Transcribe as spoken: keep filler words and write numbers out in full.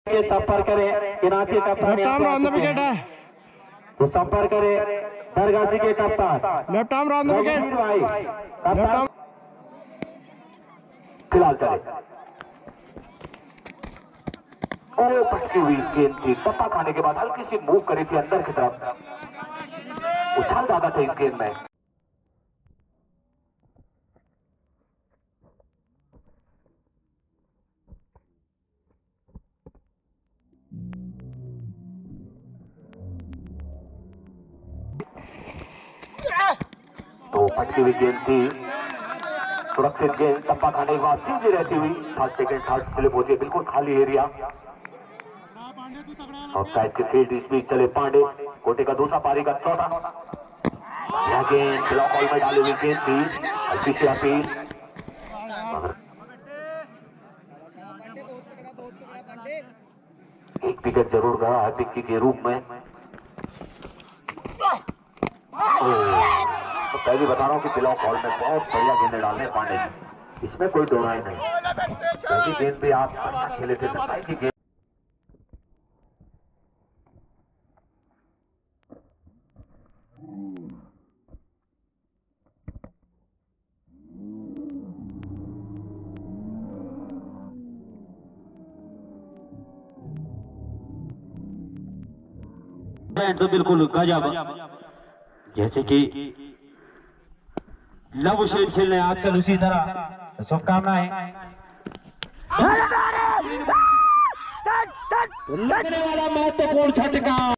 के संपर्क करें किनाती कप्तान विकेट है तो संपर्क करें दरगाजी के कप्तान लेफ्ट आर्म राउंड विकेट भाई कप्तान फिलहाल चले ओ पटकी हुई गेंद थी टप्पा खाने के बाद हल्की सी मूव करी थी अंदर की तरफ उछाल ज्यादा था इस गेंद में। तो पटकी हुई गेंद थी सुरक्षित गेंद टप्पा खाने के बाद सीधी रहती हुई थर्ड सेकंड थर्ड स्लिप होती है बिल्कुल खाली एरिया और साइड के फील्ड इस बीच चले पांडे कोटे का दूसरा पारी का चौथा यह गेंद ब्लॉक हॉल में डाली हुई गेंद थी हल्की सी अपील एक विकेट जरूर गया हार्दिक के रूप में। तो पहले बता रहा हूँ कि ब्लॉक हॉल में बहुत बढ़िया गेंदें डालने पांडे जी इसमें कोई दो राय नहीं। पहली गेंद भी आप अच्छा खेले थे की गेंद तो बिल्कुल गजब जैसे कि लव शेड खेल रहे हैं आजकल उसी तरह शुभकामनाएं लगने वाला महत्वपूर्ण झटका।